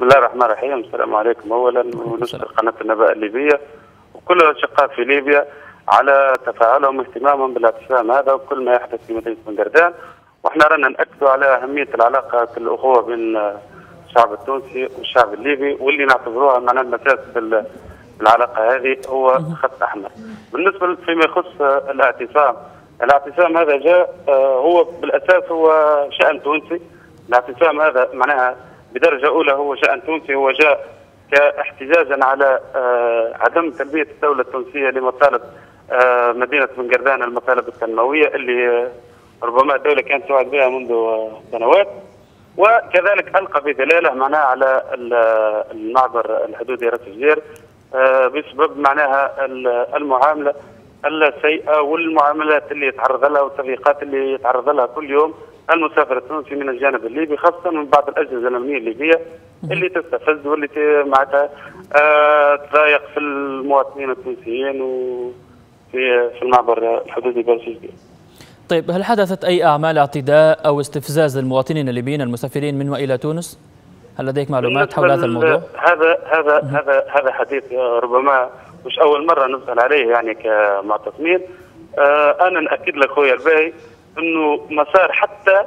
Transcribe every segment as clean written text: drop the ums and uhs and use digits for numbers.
الله الرحمن الرحيم. السلام عليكم اولا، ونشكر قناه النبأ الليبيه وكل الاشقاء في ليبيا على تفاعلهم واهتمامهم بالاعتصام هذا وكل ما يحدث في مدينه بن قردان. واحنا رانا ناكدوا على اهميه العلاقه الاخوه بين الشعب التونسي والشعب الليبي، واللي نعتبروها معناها الاساس بالعلاقه هذه هو خط احمر. بالنسبه فيما يخص الاعتصام هذا جاء هو بالاساس هو شان تونسي. الاعتصام هذا معناها بدرجه اولى هو شان تونسي، هو جاء كاحتجاجا على عدم تلبيه الدوله التونسيه لمطالب مدينه بن قردان، المطالب التنمويه اللي ربما الدوله كانت توعد بها منذ سنوات، وكذلك القى بدلاله معناها على المعبر الحدودي راس الجير بسبب معناها المعامله السيئه والمعاملات اللي يتعرض لها والتضييقات اللي يتعرض لها كل يوم المسافر التونسي من الجانب الليبي، خاصه من بعض الاجهزه الامنيه الليبيه اللي تستفز واللي معناتها تضايق في المواطنين التونسيين وفي المعبر الحدودي راس الجير. طيب، هل حدثت أي أعمال اعتداء أو استفزاز للمواطنين الليبيين المسافرين من وإلى تونس؟ هل لديك معلومات حول هذا الموضوع؟ هذا حديث ربما مش أول مرة نسأل عليه يعني كمعتصمين. أنا نأكد لك خويا الباهي أنه مسار حتى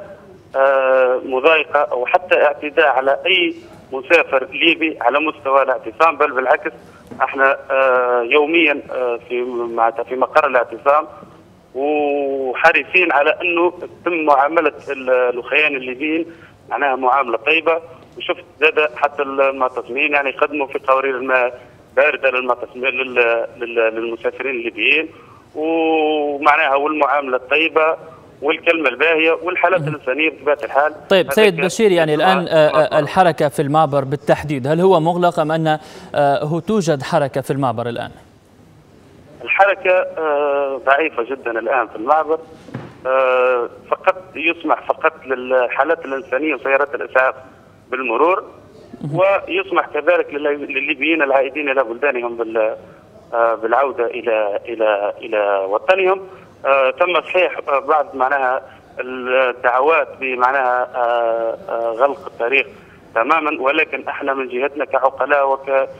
مضايقة أو حتى اعتداء على أي مسافر ليبي على مستوى الاعتصام، بل بالعكس احنا يوميا في مقر الاعتصام وحريصين على انه تتم معامله الاخوان الليبيين معناها معامله طيبه. وشفت زاد حتى المعتصمين يعني يقدموا في قوارير الماء بارده للمسافرين الليبيين، ومعناها والمعامله الطيبه والكلمه الباهيه والحالات الانسانيه بطبيعه الحال. طيب سيد بشير، يعني الان الحركه في المعبر بالتحديد هل هو مغلق ام ان توجد حركه في المعبر الان؟ الحركة ضعيفة جدا الآن في المعبر، فقط يسمح فقط للحالات الإنسانية وسيارات الإسعاف بالمرور، ويسمح كذلك للليبيين العائدين إلى بلدانهم بالعودة إلى وطنهم. تم صحيح بعض معناها الدعوات بمعناها غلق الطريق تماما، ولكن احنا من جهتنا كعقلاء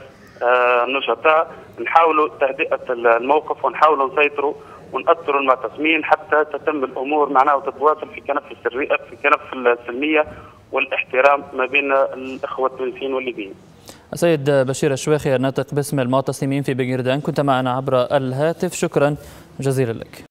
نشطاء نحاولوا تهدئة الموقف ونحاولوا نسيطروا ونأثروا المعتصمين حتى تتم الأمور معناها وتتواصل في كنف السلمية والاحترام ما بين الأخوة التونسيين والليبيين. السيد بشير الشواخي الناطق باسم المعتصمين في بن قردان، كنت معنا عبر الهاتف، شكرا جزيلا لك.